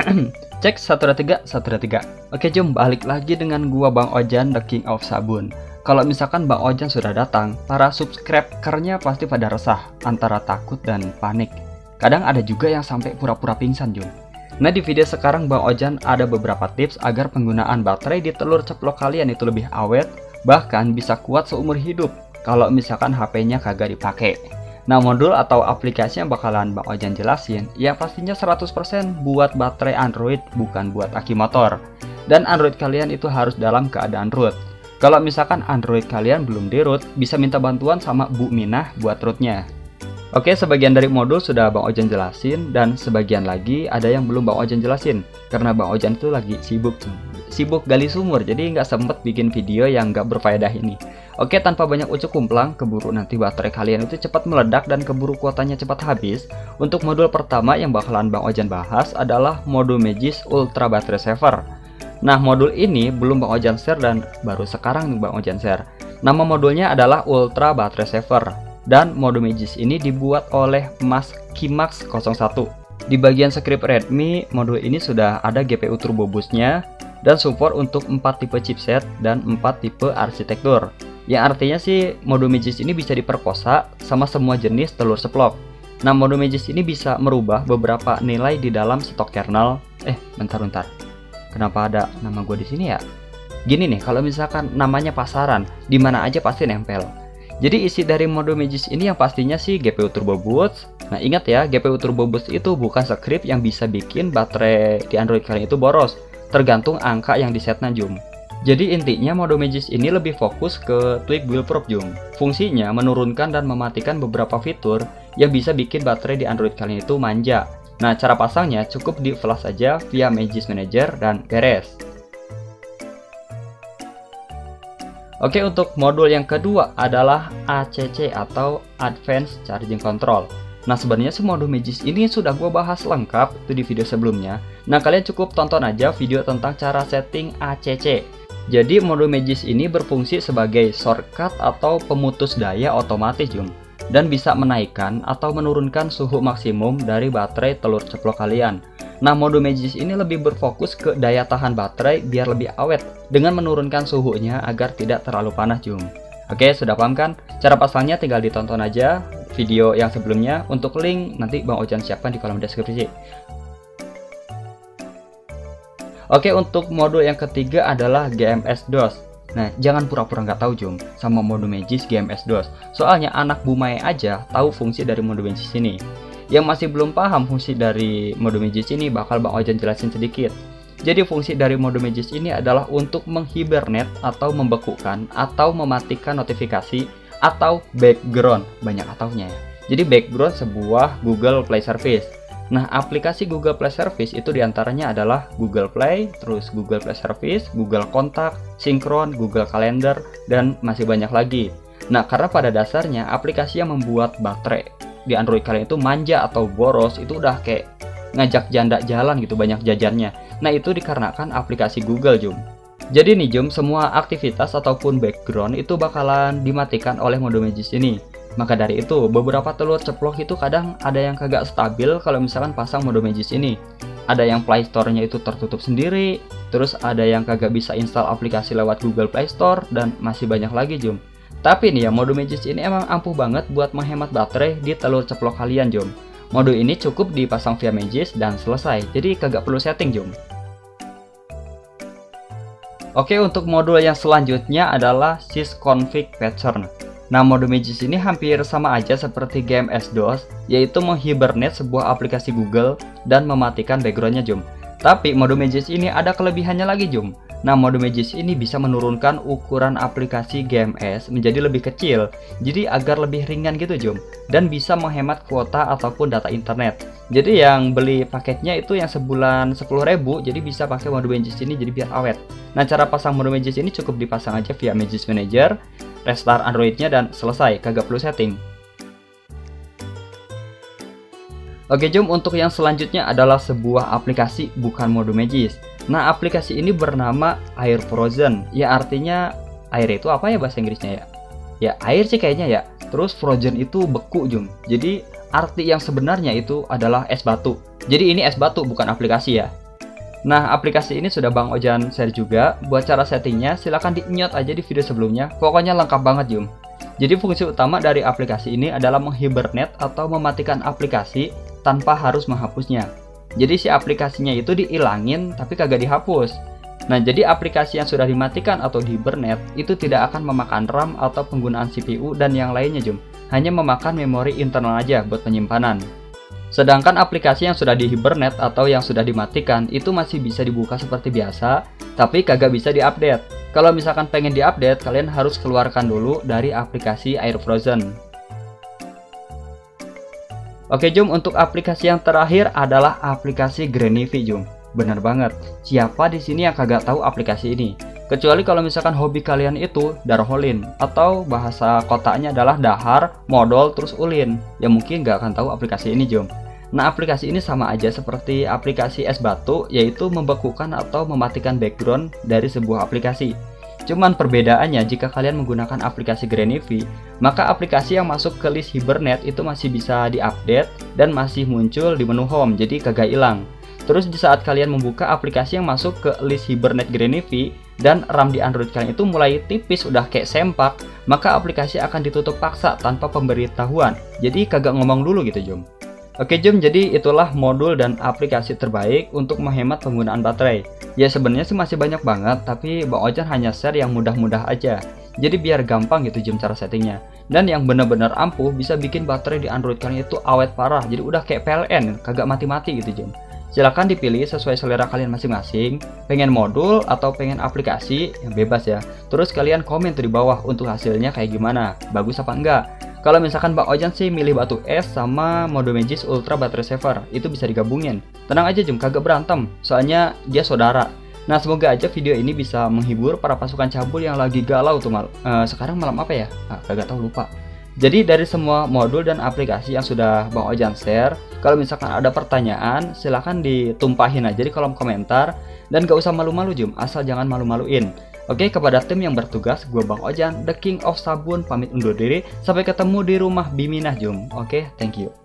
Cek 123. Oke jom balik lagi dengan gua Bang Ojan, the king of sabun. Kalau misalkan Bang Ojan sudah datang, para subscribernya pasti pada resah antara takut dan panik. Kadang ada juga yang sampai pura-pura pingsan Jum. Nah di video sekarang Bang Ojan ada beberapa tips agar penggunaan baterai di telur ceplok kalian itu lebih awet, bahkan bisa kuat seumur hidup kalau misalkan HP-nya kagak dipakai. Nah modul atau aplikasi yang bakalan Bang Ojan jelasin ya pastinya 100% buat baterai Android, bukan buat aki motor. Dan Android kalian itu harus dalam keadaan root. Kalau misalkan Android kalian belum di root, bisa minta bantuan sama Bu Minah buat rootnya. Oke, sebagian dari modul sudah Bang Ojan jelasin, dan sebagian lagi ada yang belum Bang Ojan jelasin karena Bang Ojan itu lagi sibuk gali sumur, jadi nggak sempet bikin video yang nggak berfaedah ini. Oke, tanpa banyak ucuk kumplang, keburu nanti baterai kalian itu cepat meledak dan keburu kuotanya cepat habis. Untuk modul pertama yang bakalan Bang Ojan bahas adalah modul Magis Ultra Battery Saver. Nah, modul ini belum Bang Ojan share dan baru sekarang nih Bang Ojan share. Nama modulnya adalah Ultra Battery Saver. Dan modul Magis ini dibuat oleh Mas Kimax 01. Di bagian script readme, modul ini sudah ada GPU turbo boost-nya dan support untuk 4 tipe chipset dan 4 tipe arsitektur. Yang artinya sih modul Magis ini bisa diperkosa sama semua jenis telur ceplok. Nah, modul Magis ini bisa merubah beberapa nilai di dalam stok kernel. Bentar. Kenapa ada nama gue di sini ya? Gini nih, kalau misalkan namanya pasaran, di mana aja pasti nempel. Jadi isi dari modul Magis ini yang pastinya sih GPU turbo boost. Nah, ingat ya, GPU turbo boost itu bukan script yang bisa bikin baterai di Android kalian itu boros. Tergantung angka yang disetnya Jum. Jadi intinya modul Magis ini lebih fokus ke tweak build proof Jum. Fungsinya menurunkan dan mematikan beberapa fitur yang bisa bikin baterai di Android kalian itu manja. Nah, cara pasangnya cukup di flash aja via Magis Manager dan beres. Oke, untuk modul yang kedua adalah ACC atau Advanced Charging Control. Nah, sebenarnya modul Magis ini sudah gue bahas lengkap itu di video sebelumnya. Nah, kalian cukup tonton aja video tentang cara setting ACC. Jadi, modul Magis ini berfungsi sebagai shortcut atau pemutus daya otomatis Jum, dan bisa menaikkan atau menurunkan suhu maksimum dari baterai telur ceplok kalian. Nah, modul Magis ini lebih berfokus ke daya tahan baterai biar lebih awet dengan menurunkan suhunya agar tidak terlalu panas Jum. Oke, sudah paham kan? Cara pasangnya tinggal ditonton aja video yang sebelumnya. Untuk link nanti Bang Ojan siapkan di kolom deskripsi. Oke, untuk modul yang ketiga adalah GMS DOS. Nah, jangan pura-pura nggak tahu Jum sama modul Magis GMS DOS. Soalnya anak Bumai aja tahu fungsi dari modul Magis ini. Yang masih belum paham fungsi dari modul Magis ini bakal Bang Ojan jelasin sedikit. Jadi fungsi dari modul Magis ini adalah untuk menghibernate atau membekukan atau mematikan notifikasi atau background, banyak ataunya ya. Jadi background sebuah Google Play Service. Nah, aplikasi Google Play Service itu diantaranya adalah Google Play, terus Google Play Service, Google Kontak, Syncron, Google Calendar, dan masih banyak lagi. Nah, karena pada dasarnya aplikasi yang membuat baterai di Android kalian itu manja atau boros itu udah kayak ngajak janda jalan gitu, banyak jajannya. Nah, itu dikarenakan aplikasi Google Jum. Jadi nih Jum, semua aktivitas ataupun background itu bakalan dimatikan oleh modul Magis ini. Maka dari itu, beberapa telur ceplok itu kadang ada yang kagak stabil kalau misalkan pasang modul Magis ini. Ada yang Play Store-nya itu tertutup sendiri, terus ada yang kagak bisa install aplikasi lewat Google Play Store, dan masih banyak lagi Jum. Tapi nih ya, modul Magis ini emang ampuh banget buat menghemat baterai di telur ceplok kalian Jum. Modul ini cukup dipasang via Magis dan selesai, jadi kagak perlu setting Jum. Oke, untuk modul yang selanjutnya adalah sysconfig pattern. Nah, modul Magis ini hampir sama aja seperti GMS DOS, yaitu menghibernate sebuah aplikasi Google dan mematikan backgroundnya Jum. Tapi modul Magis ini ada kelebihannya lagi Jum. Nah, modul Magis ini bisa menurunkan ukuran aplikasi GMS menjadi lebih kecil, jadi agar lebih ringan gitu Jum, dan bisa menghemat kuota ataupun data internet. Jadi yang beli paketnya itu yang sebulan 10.000, jadi bisa pakai modul Magis ini jadi biar awet. Nah, cara pasang modul Magis ini cukup dipasang aja via Magis Manager, restart Androidnya, dan selesai, kagak perlu setting. Oke Jum, untuk yang selanjutnya adalah sebuah aplikasi bukan modul Magis. Nah, aplikasi ini bernama Air Frozen. Ya, artinya air itu apa ya bahasa Inggrisnya ya? Ya, air sih kayaknya ya. Terus frozen itu beku Jum. Jadi arti yang sebenarnya itu adalah es batu. Jadi ini es batu bukan aplikasi ya. Nah, aplikasi ini sudah Bang Ojan share juga. Buat cara settingnya, silahkan di-nyot aja di video sebelumnya. Pokoknya lengkap banget, Jum. Jadi fungsi utama dari aplikasi ini adalah menghibernate atau mematikan aplikasi tanpa harus menghapusnya. Jadi si aplikasinya itu dihilangin tapi kagak dihapus. Nah, jadi aplikasi yang sudah dimatikan atau dihibernate itu tidak akan memakan RAM atau penggunaan CPU dan yang lainnya, Jum. Hanya memakan memori internal aja buat penyimpanan. Sedangkan aplikasi yang sudah dihibernate atau yang sudah dimatikan itu masih bisa dibuka seperti biasa, tapi kagak bisa diupdate. Kalau misalkan pengen diupdate, kalian harus keluarkan dulu dari aplikasi Air Frozen. Oke, Jum, untuk aplikasi yang terakhir adalah aplikasi Granivi, Jum. Bener banget. Siapa di sini yang kagak tahu aplikasi ini? Kecuali kalau misalkan hobi kalian itu darholin atau bahasa kotanya adalah dahar, modal, terus ulin. Ya mungkin nggak akan tahu aplikasi ini, Jom. Nah, aplikasi ini sama aja seperti aplikasi es batu, yaitu membekukan atau mematikan background dari sebuah aplikasi. Cuman perbedaannya jika kalian menggunakan aplikasi Granivi, maka aplikasi yang masuk ke list hibernate itu masih bisa diupdate dan masih muncul di menu home, jadi kagak hilang. Terus di saat kalian membuka aplikasi yang masuk ke list hibernate Granivi dan RAM di Android kalian itu mulai tipis, udah kayak sempak, maka aplikasi akan ditutup paksa tanpa pemberitahuan. Jadi kagak ngomong dulu gitu, Jom. Oke, Jom, jadi itulah modul dan aplikasi terbaik untuk menghemat penggunaan baterai. Ya sebenarnya sih masih banyak banget, tapi Bang Ojan hanya share yang mudah-mudah aja. Jadi biar gampang gitu, Jom, cara settingnya. Dan yang benar-benar ampuh bisa bikin baterai di Android kalian itu awet parah. Jadi udah kayak PLN, kagak mati-mati gitu, Jom. Silahkan dipilih sesuai selera kalian masing-masing. Pengen modul atau pengen aplikasi, yang bebas ya. Terus kalian komen tuh di bawah untuk hasilnya kayak gimana, bagus apa enggak. Kalau misalkan Bang Ojan sih milih batu es sama mode Magis Ultra Battery Saver, itu bisa digabungin. Tenang aja, Jom, kagak berantem, soalnya dia saudara. Nah, semoga aja video ini bisa menghibur para pasukan cabul yang lagi galau tuh sekarang malam apa ya? Kagak tahu, lupa. Jadi dari semua modul dan aplikasi yang sudah Bang Ojan share, kalau misalkan ada pertanyaan, silahkan ditumpahin aja di kolom komentar. Dan gak usah malu-malu, Jom, asal jangan malu-maluin. Oke, kepada tim yang bertugas, gue Bang Ojan, The King of Sabun, pamit undur diri. Sampai ketemu di rumah Biminah, Jom. Oke, thank you.